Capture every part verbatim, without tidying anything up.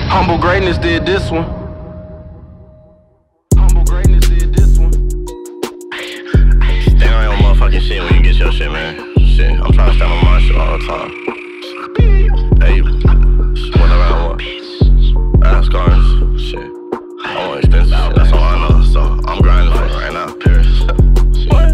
Humble Greatness did this one. Humble Greatness did this one. Stay on your motherfucking shit when you get your shit, man. Shit, I'm trying to stand on my shit all the time. Hey, what around what? Ass cars, shit. I want expensive shit, that's all I know. So I'm grinding for it right now, period. What?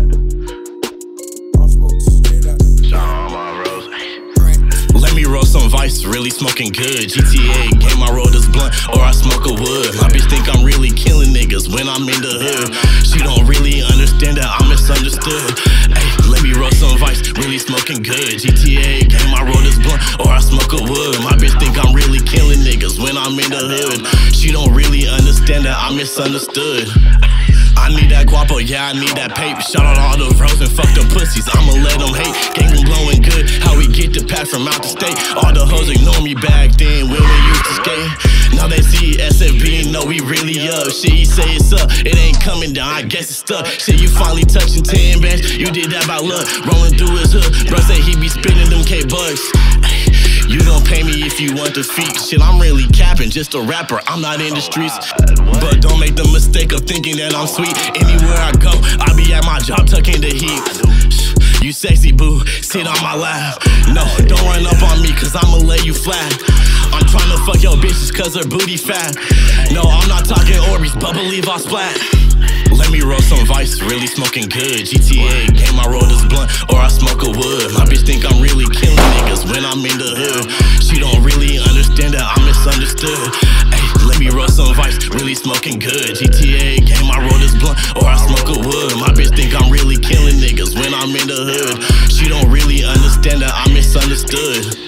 Shout out all my bros. Let me roll some Vice, really smoking good. G T A, game I roll this blunt, or I smoke a wood. My bitch think I'm really killing niggas when I'm in the hood. She don't really understand that I'm misunderstood. Ay, let me roll some Vice, really smoking good. G T A, game I roll this blunt, or I smoke a wood. My bitch think I'm really killing niggas when I'm in the hood. She don't really understand that I'm misunderstood. I need that guapo, yeah, I need that paper. Shout out all the bros and fuck them pussies, I'ma let them hate. Gang been blowing good, how we get the pack from out the state. All the hoes ignore me back then when we used to skate. Now they see S F B, know we really up. Shit, you say it's up, it ain't coming down, I guess it's stuck. Shit, you finally touching ten bands, you did that by luck. Rolling through his hood, bro say he be spinning them K-bucks. You gon' pay me if you want the feet. Shit, I'm really capping, just a rapper, I'm not in the streets. But don't make the mistake of thinking that I'm sweet. Anywhere I go, I be at my job tucking the heat. You sexy boo, sit on my lap. No, don't run up on me cause I'ma lay you flat. I'm tryna fuck your bitches cause her booty fat. No, I'm not talking Orbeez, but believe I'll splat. Let me roll some Vice, really smoking good. G T A, game I roll this blunt, or I smoke a wood. My bitch think I'm really killing niggas when I'm in the hood. She don't really understand that I'm misunderstood. Ay, let me roll some Vice, really smoking good. G T A, game I roll this blunt, or I smoke a wood. My bitch think I'm really killing niggas when I'm in the hood. She don't really understand that I'm misunderstood.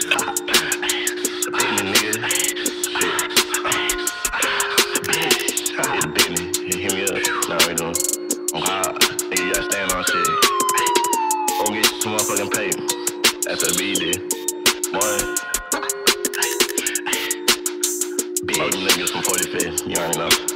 Motherfucking pay. That's what B did. Boy. Big niggas from forty-fifth. You already know.